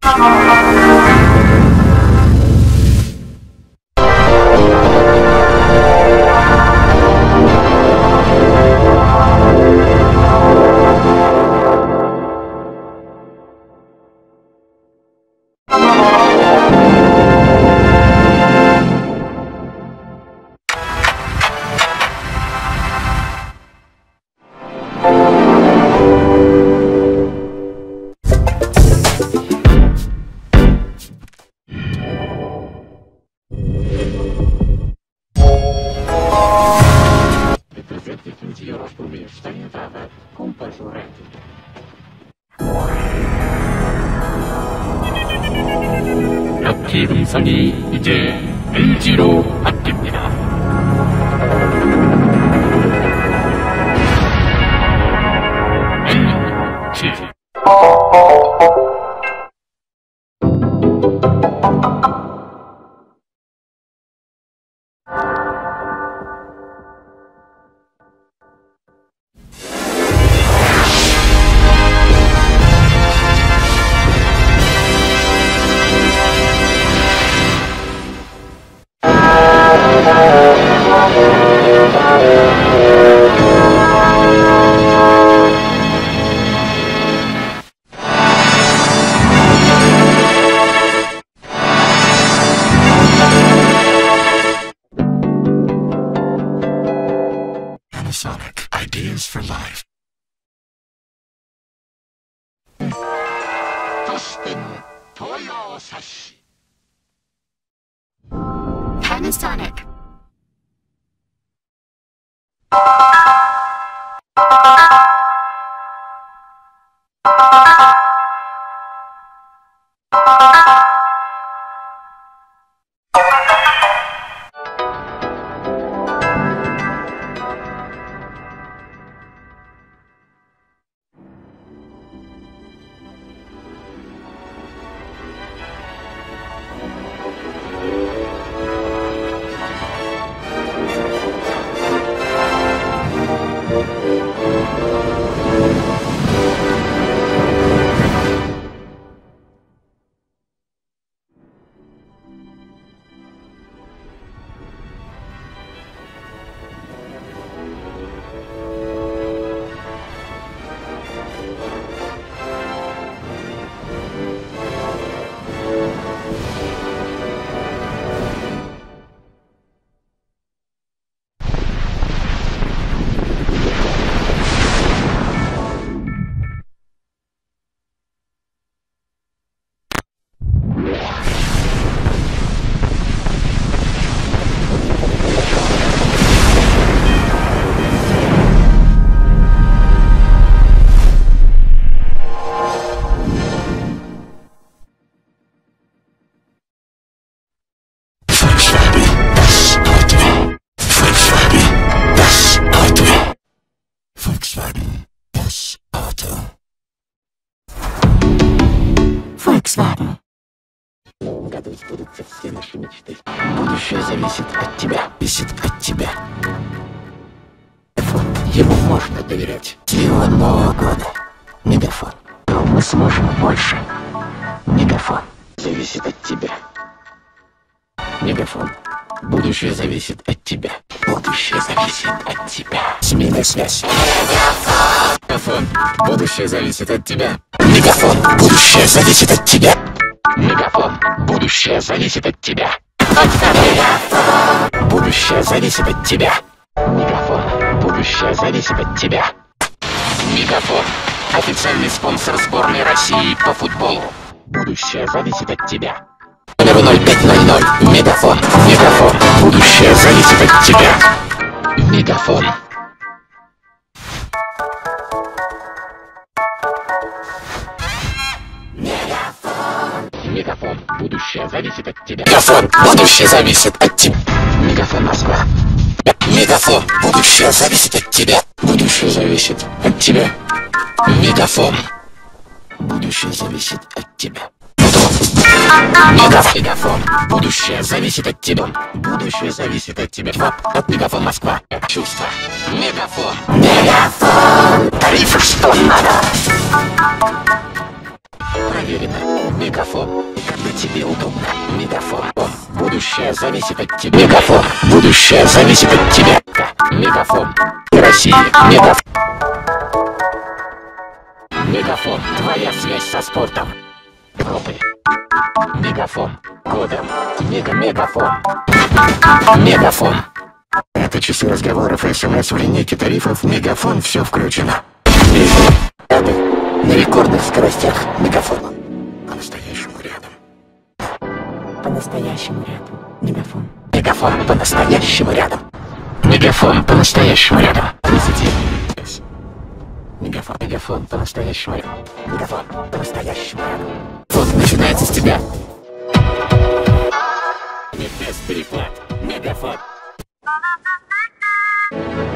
럭키 음성이 이제 LG로 바뀝니다. LG Panasonic Ideas for Life. Panasonic. Volkswagen Das Auto. Volkswagen. В новом году сбудутся все наши мечты. Будущее зависит от тебя. Зависит от тебя. Мегафон. Ему можно доверять. Сила Нового года. Мегафон. Мы сможем больше. Мегафон. Зависит от тебя. Мегафон. Будущее зависит от тебя. Будущее зависит от тебя. Семейная связь. Мегафон. Будущее зависит от тебя. Мегафон. Будущее зависит от тебя. Мегафон. Будущее зависит от тебя. Мегафон. Будущее зависит от тебя. Мегафон. Будущее зависит от тебя. Мегафон. Официальный спонсор сборной России по футболу. Будущее зависит от тебя. Номер 0500. Мегафон. Мегафон. Будущее зависит от тебя. Мегафон. Мегафон. Будущее зависит от тебя. Мегафон. Будущее зависит от тебя. Мегафон Москва. Мегафон. Будущее зависит от тебя. Будущее зависит от тебя. Мегафон. Будущее зависит от тебя. Мегафон. Будущее зависит от тебя. Будущее зависит от тебя. От Мегафон Москва. Чувство. Мегафон. Мегафон. Тарифы что надо. Проверено. Мегафон. тебя. Мегафон. Будущее зависит от тебя. Мегафон. Россия. Мегафон. Мегафон. Твоя связь со спортом. Европы. Мегафон. Кодом. Мегафон. Мегафон. Это часы разговоров и СМС в линейке тарифов Мегафон. Все включено. На рекордных скоростях. Мегафон. По-настоящему рядом. По-настоящему рядом. Мегафон. Мегафон по-настоящему рядом. Мегафон по-настоящему рядом. 30. Мегафон по-настоящему рядом. Мегафон по-настоящему рядом. Вот начинается с тебя. Без переплат. Мегафон.